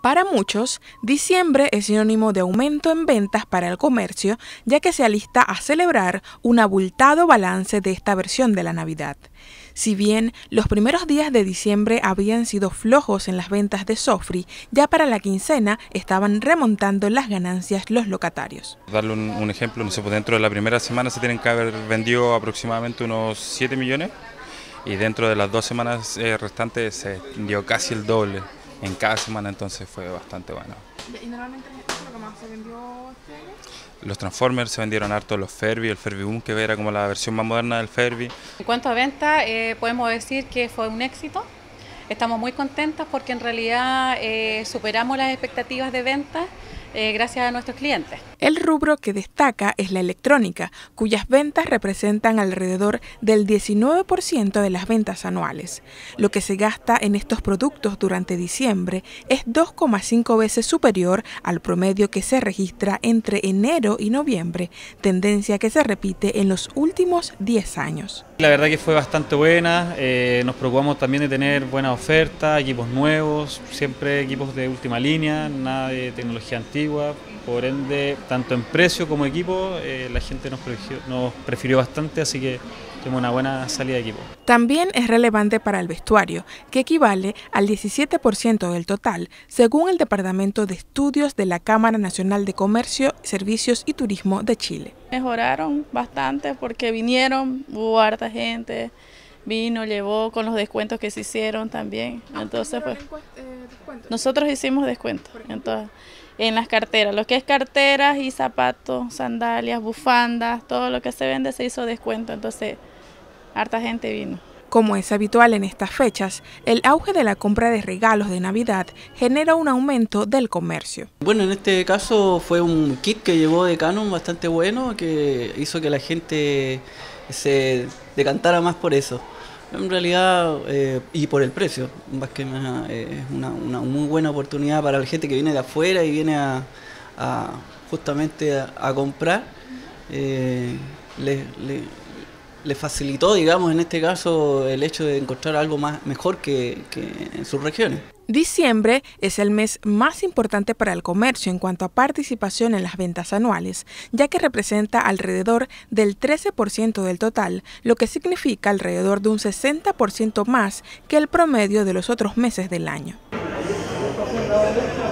Para muchos, diciembre es sinónimo de aumento en ventas para el comercio, ya que se alista a celebrar un abultado balance de esta versión de la Navidad. Si bien los primeros días de diciembre habían sido flojos en las ventas de Sofri, ya para la quincena estaban remontando las ganancias los locatarios. Darle un ejemplo, no sé, pues dentro de la primera semana se tienen que haber vendido aproximadamente unos 7 millones y dentro de las 2 semanas restantes se vendió casi el doble en cada semana, entonces fue bastante bueno. ¿Y normalmente qué es lo que más se vendió este año? Los Transformers se vendieron harto, los Furby, el Furby Boom, que era como la versión más moderna del Furby. En cuanto a venta, podemos decir que fue un éxito. Estamos muy contentas porque en realidad superamos las expectativas de venta gracias a nuestros clientes. El rubro que destaca es la electrónica, cuyas ventas representan alrededor del 19% de las ventas anuales. Lo que se gasta en estos productos durante diciembre es 2,5 veces superior al promedio que se registra entre enero y noviembre, tendencia que se repite en los últimos 10 años. La verdad que fue bastante buena, nos preocupamos también de tener buenas ofertas, equipos nuevos, siempre equipos de última línea, nada de tecnología antigua, por ende, tanto en precio como equipo, la gente nos prefirió bastante, así que tuvimos una buena salida de equipo. También es relevante para el vestuario, que equivale al 17% del total, según el Departamento de Estudios de la Cámara Nacional de Comercio, Servicios y Turismo de Chile. Mejoraron bastante porque vinieron, hubo harta gente, vino, llevó con los descuentos que se hicieron también. Entonces, pues, nosotros hicimos descuentos en las carteras, lo que es carteras y zapatos, sandalias, bufandas, todo lo que se vende se hizo descuento, entonces harta gente vino. Como es habitual en estas fechas, el auge de la compra de regalos de Navidad genera un aumento del comercio. Bueno, en este caso fue un kit que llegó de Canon bastante bueno, que hizo que la gente se decantara más por eso. En realidad, y por el precio, más que nada, es una muy buena oportunidad para la gente que viene de afuera y viene justamente a comprar. Le facilitó, digamos, en este caso, el hecho de encontrar algo mejor que en sus regiones. Diciembre es el mes más importante para el comercio en cuanto a participación en las ventas anuales, ya que representa alrededor del 13% del total, lo que significa alrededor de un 60% más que el promedio de los otros meses del año.